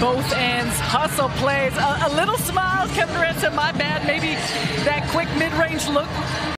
both ends, hustle plays, a little smile. Kevin Durant said, my bad, maybe that quick mid-range look